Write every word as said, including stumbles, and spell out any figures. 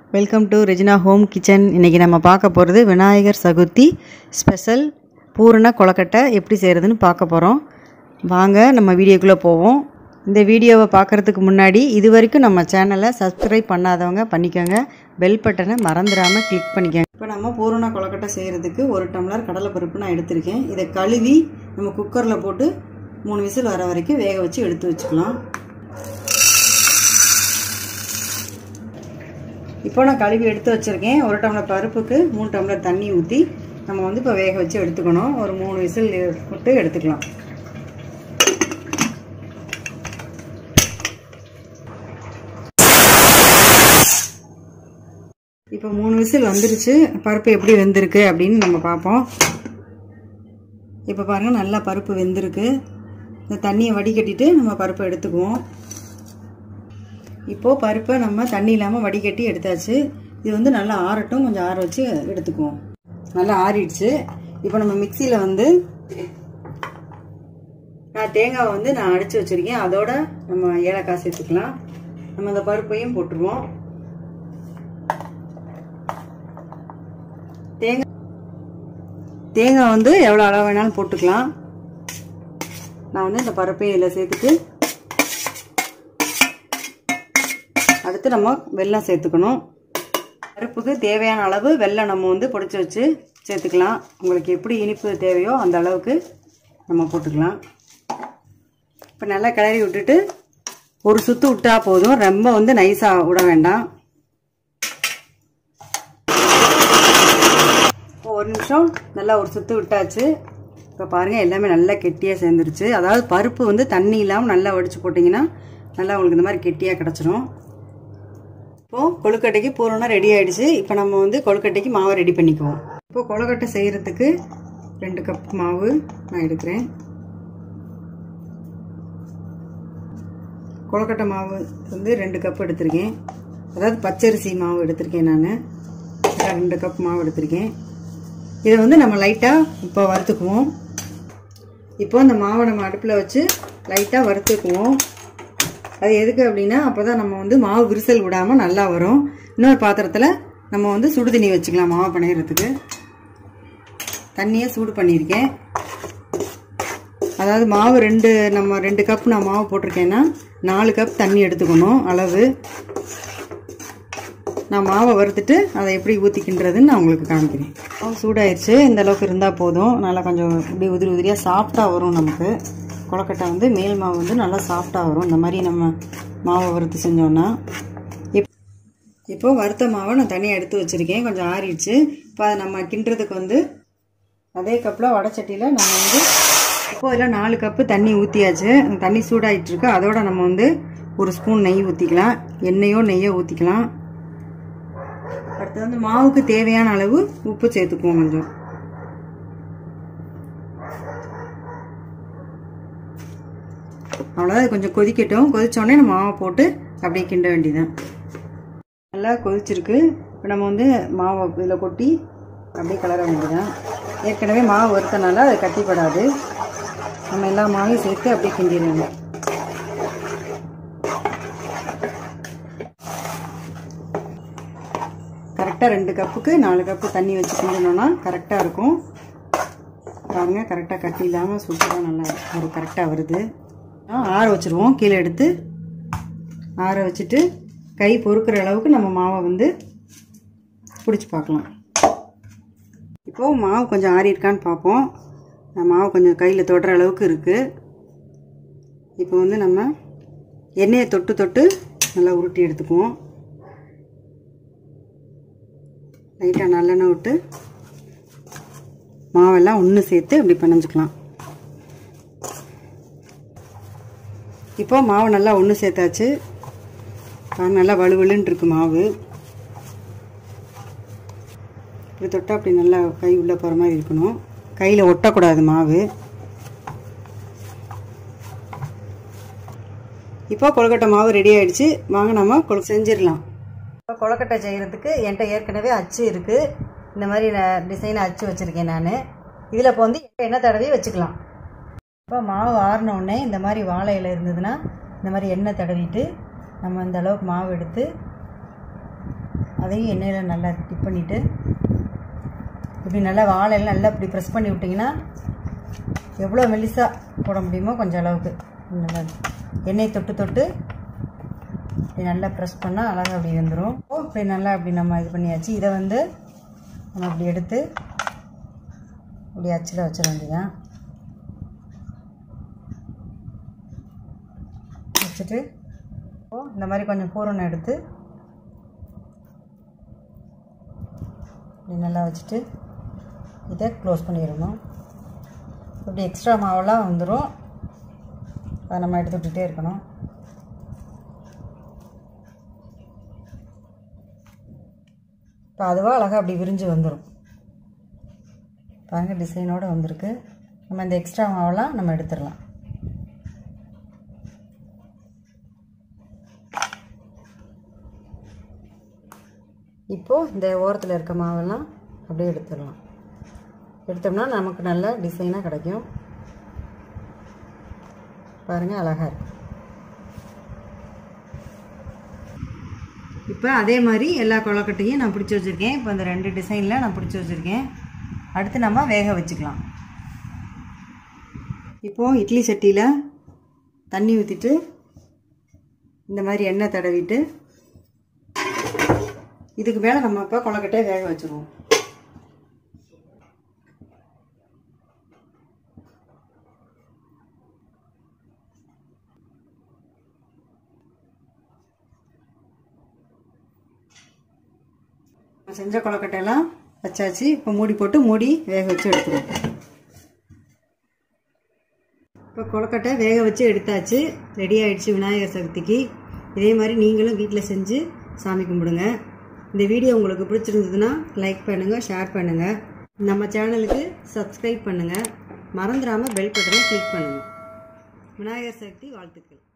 Welcome to Regina home kitchen. இன்றைக்கி நம்ம பார்க்க போகிறது விநாயகர் சதுர்த்தி ஸ்பெஷல் பூரண கொழுக்கட்டை எப்படி செய்கிறதுன்னு பார்க்க போகிறோம். வாங்க நம்ம வீடியோக்குள்ளே போவோம். இந்த வீடியோவை பார்க்குறதுக்கு முன்னாடி இது வரைக்கும் நம்ம சேனலை சப்ஸ்கிரைப் பண்ணாதவங்க பண்ணிக்கோங்க. பெல் பட்டனை மறந்துடாமல் கிளிக் பண்ணிக்கோங்க. இப்போ நம்ம பூரண கொழுக்கட்டை செய்கிறதுக்கு ஒரு டம்ளர் கடலைப்பருப்பு நான் எடுத்திருக்கேன். இதை கழுவி நம்ம குக்கரில் போட்டு மூணு விசில் வர வரைக்கும் வேக வச்சு எடுத்து வச்சுக்கலாம். இப்போ நான் கழுவி எடுத்து வச்சுருக்கேன். ஒரு டம்ளர் பருப்புக்கு மூணு டம்ளர் தண்ணி ஊற்றி நம்ம வந்து இப்போ வேக வச்சு எடுத்துக்கணும். ஒரு மூணு விசில் போட்டு எடுத்துக்கலாம். இப்போ மூணு விசில் வந்துருச்சு. பருப்பு எப்படி வெந்திருக்கு அப்படின்னு நம்ம பார்ப்போம். இப்போ பாருங்கள், நல்லா பருப்பு வெந்திருக்கு. இந்த தண்ணியை வடிகட்டிட்டு நம்ம பருப்பை எடுத்துக்குவோம். இப்போது பருப்பை நம்ம தண்ணி இல்லாமல் வடிகட்டி எடுத்தாச்சு. இது வந்து நல்லா ஆறட்டும், கொஞ்சம் ஆற வச்சு எடுத்துக்குவோம். நல்லா ஆறிடுச்சு. இப்போ நம்ம மிக்சியில் வந்து நான் தேங்காவை வந்து நான் அடித்து வச்சுருக்கேன். அதோட நம்ம ஏலக்காய் சேர்த்துக்கலாம். நம்ம அந்த பருப்பையும் போட்டுருவோம். தேங்காய் தேங்காய் வந்து எவ்வளோ அளவு வேணாலும் போட்டுக்கலாம். நான் வந்து இந்த பருப்பையும் இதில் சேர்த்துட்டு அடுத்து நம்ம வெல்லம் சேர்த்துக்கணும். பருப்புக்கு தேவையான அளவு வெல்லம் நம்ம வந்து பொடிச்சு வச்சு சேர்த்துக்கலாம். உங்களுக்கு எப்படி இனிப்பு தேவையோ அந்த அளவுக்கு நம்ம போட்டுக்கலாம். இப்போ நல்லா கிளறி விட்டுட்டு ஒரு சுற்று விட்டால் போதும். ரொம்ப வந்து நைஸாக விட வேண்டாம். இப்போ ஒரு நிமிஷம் நல்லா ஒரு சுற்று விட்டாச்சு. இப்போ பாருங்கள், எல்லாமே நல்லா கெட்டியாக சேர்ந்துருச்சு. அதாவது பருப்பு வந்து தண்ணி இல்லாமல் நல்லா வடித்து போட்டிங்கன்னா நல்லா உங்களுக்கு இந்த மாதிரி கெட்டியாக கிடச்சிரும். இப்போது கொழுக்கட்டைக்கு பூரணம் ரெடி ஆகிடுச்சு. இப்போ நம்ம வந்து கொழுக்கட்டைக்கு மாவை ரெடி பண்ணிக்குவோம். இப்போ கொழுக்கட்டை செய்கிறதுக்கு ரெண்டு கப் மாவு நான் எடுக்கிறேன். கொழுக்கட்டை மாவு வந்து ரெண்டு கப் எடுத்திருக்கேன். அதாவது பச்சரிசி மாவு எடுத்திருக்கேன். நான் ரெண்டு கப் மாவு எடுத்திருக்கேன். இதை வந்து நம்ம லைட்டாக இப்போ வறுத்துக்குவோம். இப்போ இந்த மாவை நம்ம அடுப்பில் வச்சு லைட்டாக வறுத்துக்குவோம். அது எதுக்கு அப்படின்னா அப்போ தான் நம்ம வந்து மாவு விரிசல் விடாமல் நல்லா வரும். இன்னொரு பாத்திரத்தில் நம்ம வந்து சுடு தண்ணி வச்சுக்கலாம். மாவு பிணையிறதுக்கு தண்ணியை சூடு பண்ணியிருக்கேன். அதாவது மாவு ரெண்டு நம்ம ரெண்டு கப் நான் மாவு போட்டிருக்கேன்னா நாலு கப் தண்ணி எடுத்துக்கணும் அளவு. நான் மாவை வறுத்துட்டு அதை எப்படி ஊற்றிக்கின்றதுன்னு நான் உங்களுக்கு காமிக்கிறேன். மாவு சூடாயிருச்சு. இந்த அளவுக்கு இருந்தால் போதும். நல்லா கொஞ்சம் இப்படி உதிரி உதிரியாக சாஃப்டாக வரும். நமக்கு கொழுக்கட்டை வந்து மேல் மாவு வந்து நல்லா சாஃப்டாக வரும். இந்த மாதிரி நம்ம மாவை வறுத்து செஞ்சோன்னா. இப் இப்போ வறுத்த மாவை நான் தனியாக எடுத்து வச்சுருக்கேன். கொஞ்சம் ஆறிடுச்சு. இப்போ அதை நம்ம கிண்டுறதுக்கு வந்து அதே கப்பில் வடைச்சட்டியில் நம்ம வந்து இப்போ இதில் நாலு கப்பு தண்ணி ஊற்றியாச்சு. தண்ணி சூடாகிட்டுருக்கு. அதோட நம்ம வந்து ஒரு ஸ்பூன் நெய் ஊற்றிக்கலாம். எண்ணெயோ நெய்யோ ஊற்றிக்கலாம். அடுத்து வந்து மாவுக்கு தேவையான அளவு உப்பு சேர்த்துக்குவோம். கொஞ்சம் அவ்வளோதான். கொஞ்சம் கொதிக்கட்டும். கொதிச்சோடனே நம்ம மாவை போட்டு அப்படியே கிண்ட வேண்டியதான். நல்லா கொதிச்சிருக்கு. இப்போ நம்ம வந்து மாவை இதில் கொட்டி அப்படியே கிளற வேண்டியதான். ஏற்கனவே மாவு வறுத்தனால அது கட்டிப்படாது. நம்ம எல்லா மாவையும் சேர்த்து அப்படியே கிண்டிடுவோம். கரெக்டாக ரெண்டு கப்புக்கு நாலு கப்பு தண்ணி வச்சு கிண்டணும்னா கரெக்டாக இருக்கும். பாருங்க, கரெக்டாக கட்டி இல்லாமல் சூப்பராக நல்லா ஒரு கரெக்டாக வருது. ஆற வச்சுருவோம். கீழே எடுத்து ஆற வச்சுட்டு கை பொறுக்கிற அளவுக்கு நம்ம மாவை வந்து பிடிச்சி பார்க்கலாம். இப்போது மாவு கொஞ்சம் ஆறி இருக்கான்னு பார்ப்போம். மாவு கொஞ்சம் கையில் தொடுற அளவுக்கு இருக்குது. இப்போ வந்து நம்ம எண்ணெயை தொட்டு தொட்டு நல்லா உருட்டி எடுத்துக்குவோம். லைட்டாக நல்லெண்ணெய் விட்டு மாவெல்லாம் ஒன்று சேர்த்து அப்படி பிணைஞ்சிக்கலாம். இப்போ மாவு நல்லா ஒன்று சேர்த்தாச்சு. நல்லா வலுவலுன்னு இருக்குது மாவு. இப்படி தொட்டால் அப்படி நல்லா கை உள்ளே போகிற மாதிரி இருக்கணும். கையில் ஒட்டக்கூடாது மாவு. இப்போ கொழுக்கட்டை மாவு ரெடி ஆகிடுச்சு. வாங்க நம்ம கொழு செஞ்சிடலாம். இப்போ கொழுக்கட்டை செய்கிறதுக்கு என்கிட்ட ஏற்கனவே அச்சு இருக்குது. இந்த மாதிரி டிசைனை அச்சு வச்சுருக்கேன் நான். இதில் இப்போ வந்து எண்ணெய் தடவி வச்சுக்கலாம். இப்போ மாவு ஆறினோடனே இந்த மாதிரி வாழை இலை இருந்ததுன்னா இந்த மாதிரி எண்ணெய் தடவிட்டு நம்ம இந்த அளவுக்கு மாவு எடுத்து அதையும் எண்ணெயில் நல்லா டிப் பண்ணிவிட்டு இப்படி நல்லா வாழையில் நல்லா இப்படி ப்ரெஸ் பண்ணி விட்டிங்கன்னா எவ்வளோ மெலிசாக போட முடியுமோ கொஞ்சம் அளவுக்கு நல்லா எண்ணெய் தொட்டு தொட்டு இப்படி நல்லா ப்ரெஸ் பண்ணால் அழகாக அப்படி வந்துடும். இப்படி நல்லா அப்படி நம்ம இது பண்ணியாச்சு. இதை வந்து நம்ம அப்படி எடுத்து இப்படி அச்சில் வச்சிட வேண்டியதான். வச்சுட்டு இந்த மாதிரி கொஞ்சம் பூரணம் எடுத்து இப்படி நல்லா வச்சுட்டு இதை க்ளோஸ் பண்ணிடணும். இப்படி எக்ஸ்ட்ரா மாவெல்லாம் வந்துடும். அதை நம்ம எடுத்து விட்டுட்டே இருக்கணும். இப்போ அதுவாக அழகாக அப்படி விரிஞ்சு வந்துடும். பாருங்கள் டிசைனோடு வந்திருக்கு. நம்ம இந்த எக்ஸ்ட்ரா மாவெல்லாம் நம்ம எடுத்துடலாம். இப்போது இந்த ஓரத்தில் இருக்க மாவெல்லாம் அப்படியே எடுத்துடலாம். எடுத்தோம்னா நமக்கு நல்ல டிசைனாக கிடைக்கும். பாருங்கள் அழகாக இருக்கும். இப்போ அதே மாதிரி எல்லா கொழுக்கட்டையும் நான் பிடிச்சி வச்சுருக்கேன். இப்போ இந்த ரெண்டு டிசைனில் நான் பிடிச்சி வச்சுருக்கேன். அடுத்து நம்ம வேக வச்சுக்கலாம். இப்போது இட்லி சட்டியில் தண்ணி ஊற்றிட்டு இந்த மாதிரி எண்ணெய் தடவிட்டு இதுக்கு மேலே நம்ம இப்போ கொழுக்கட்டையை வேக வச்சுருவோம். செஞ்ச கொழுக்கட்டையெல்லாம் வச்சாச்சு. இப்போ மூடி போட்டு மூடி வேக வச்சு எடுத்துருவோம். இப்போ கொழுக்கட்டை வேக வச்சு எடுத்தாச்சு. ரெடி ஆகிடுச்சு விநாயகர் சதுர்த்திக்கு. இதே மாதிரி நீங்களும் வீட்டில் செஞ்சு சாமி கும்பிடுங்க. இந்த வீடியோ உங்களுக்கு பிடிச்சிருந்ததுன்னா லைக் பண்ணுங்கள், ஷேர் பண்ணுங்கள், நம்ம சேனலுக்கு சப்ஸ்கிரைப் பண்ணுங்கள், மறந்துடாமல் பெல் பட்டனை கிளிக் பண்ணுங்கள். விநாயகர் சதுர்த்தி வாழ்த்துக்கள்.